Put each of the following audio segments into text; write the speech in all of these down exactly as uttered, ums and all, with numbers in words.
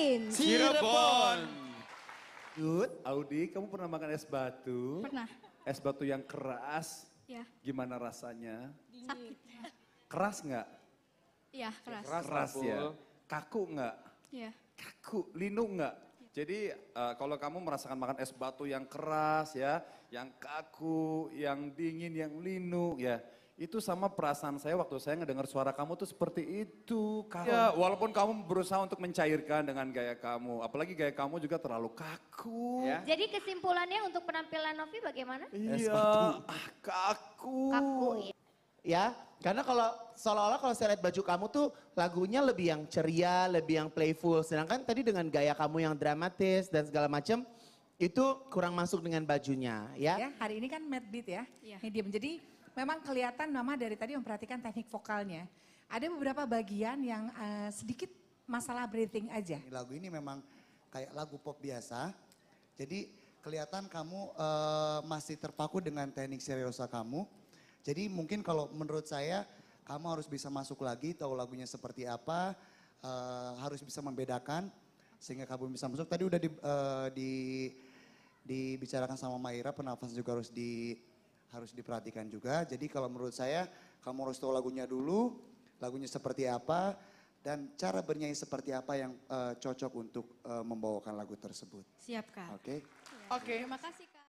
Green. Cirebon. Good, Audi, kamu pernah makan es batu? Pernah. Es batu yang keras. Ya. Gimana rasanya? Sakit. Keras nggak? Iya, keras. Keras, keras ya. Kaku nggak? Iya. Kaku, linu nggak? Jadi uh, kalau kamu merasakan makan es batu yang keras ya, yang kaku, yang dingin, yang linu ya. Itu sama perasaan saya waktu saya ngedengar suara kamu tuh seperti itu. Ya, walaupun kamu berusaha untuk mencairkan dengan gaya kamu. Apalagi gaya kamu juga terlalu kaku. Ya. Jadi kesimpulannya untuk penampilan Novi bagaimana? Iya, ah, kaku. Kaku ya. Ya, karena kalau seolah-olah kalau saya lihat baju kamu tuh lagunya lebih yang ceria, lebih yang playful. Sedangkan tadi dengan gaya kamu yang dramatis dan segala macam itu kurang masuk dengan bajunya ya. Ya, hari ini kan mad beat ya. Iya. Medium. Jadi memang kelihatan Mama dari tadi memperhatikan teknik vokalnya. Ada beberapa bagian yang uh, sedikit masalah breathing aja. Lagu ini memang kayak lagu pop biasa. Jadi kelihatan kamu uh, masih terpaku dengan teknik seriosa kamu. Jadi mungkin kalau menurut saya kamu harus bisa masuk lagi, tahu lagunya seperti apa, uh, harus bisa membedakan sehingga kamu bisa masuk. Tadi udah di, uh, di, dibicarakan sama Maira, pernafasan juga harus di harus diperhatikan juga. Jadi kalau menurut saya kamu harus tahu lagunya dulu, lagunya seperti apa dan cara bernyanyi seperti apa yang uh, cocok untuk uh, membawakan lagu tersebut. Siap, Kak. Oke. Okay? Oke. Okay. Terima kasih, Kak.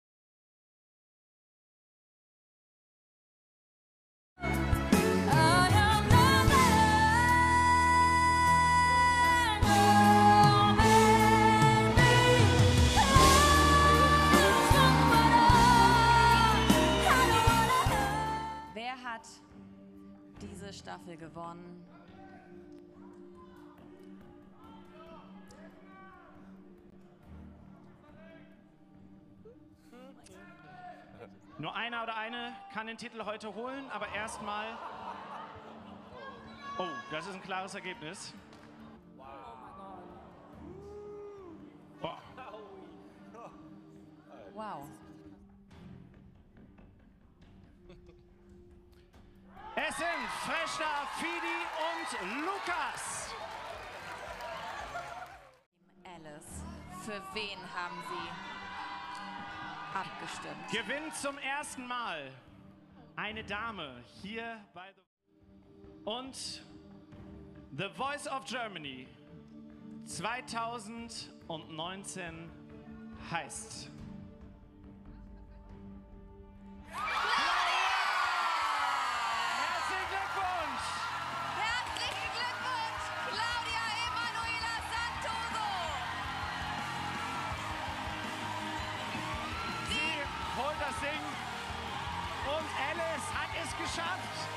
Wer hat diese Staffel gewonnen? Nur einer oder eine kann den Titel heute holen, aber erstmal... Oh, das ist ein klares Ergebnis. Boah. Wow. Es sind Freshta, Fidi und Lukas. Alice, für wen haben Sie abgestimmt? Gewinnt zum ersten Mal eine Dame hier bei The und The Voice of Germany zwanzig neunzehn heißt Herzlichen Glückwunsch! Herzlichen Glückwunsch, Claudia Emanuela Santoso! Sie holt das Ding und Alice hat es geschafft.